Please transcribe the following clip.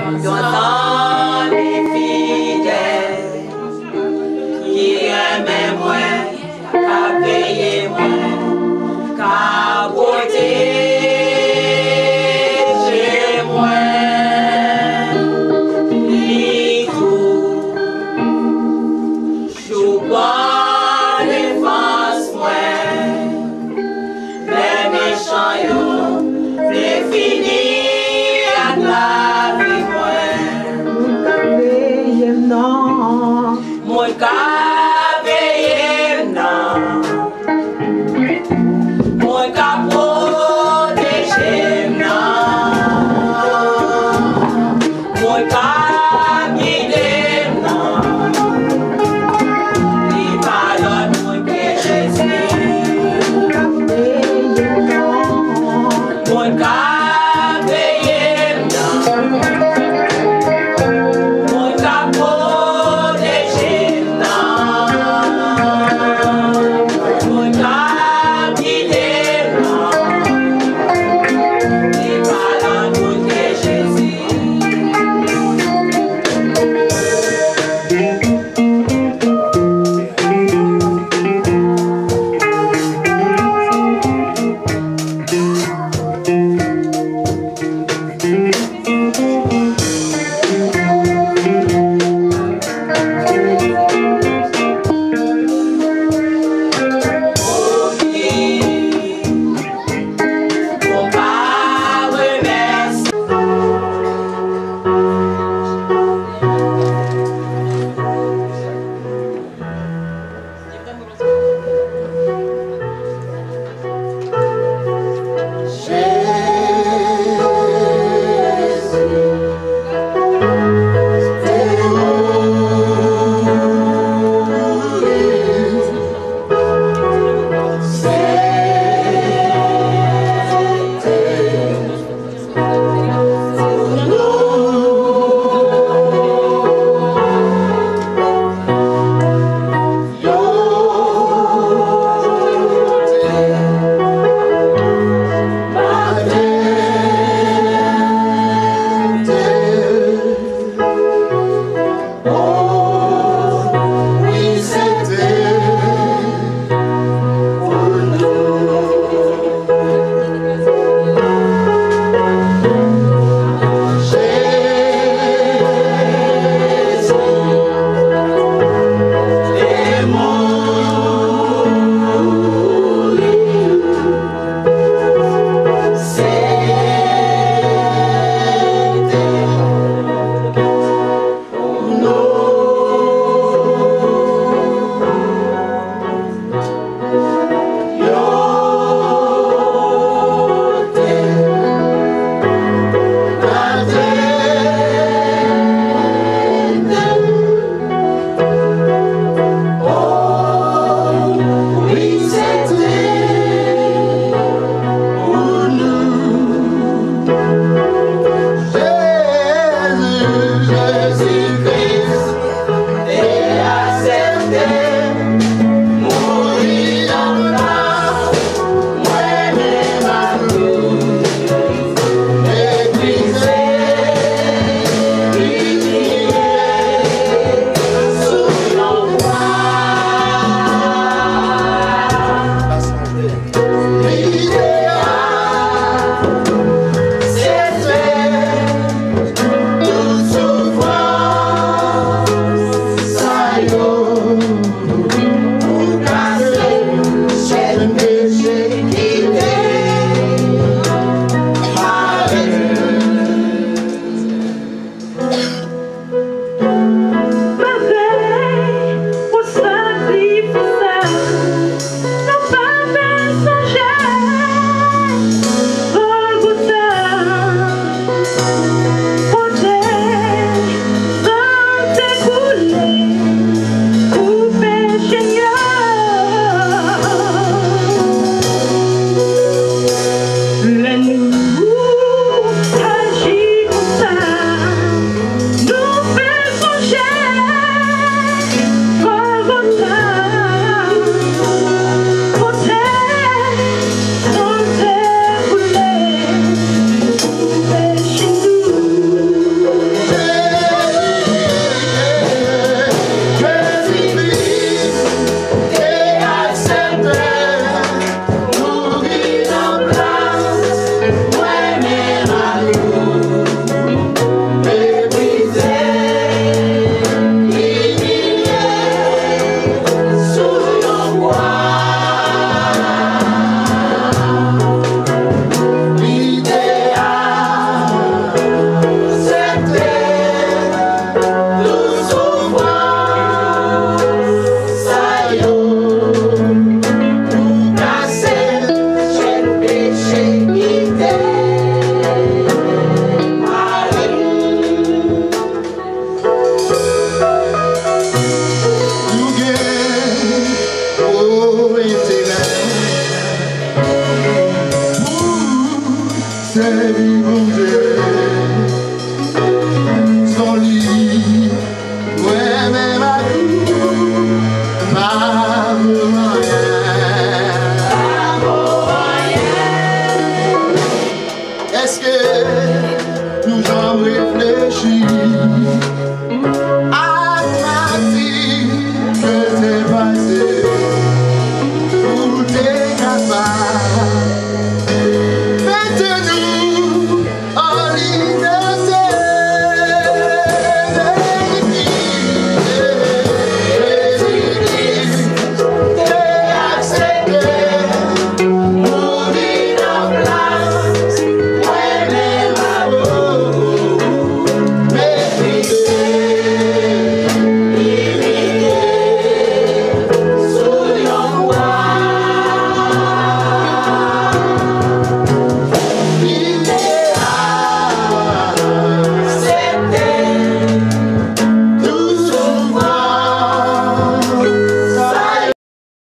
Dans les fidèles qui aiment moi, qu'à payer moi, qu'à protéger moi, ni tout, je vois les faces moi, les méchants yo, les finis à la vie moi. Mon cabeye nan, mon cap protégé nan, mon cap guidé nan, li pardonne mon que Jésus. Mon cabeye nan, mon cap protégé nan, mon cap guidé nan, li pardonne mon que Jésus. servir mon Dieu. Son lit, ouais, même à nous, pas moyen. Est-ce que nous en réfléchissons?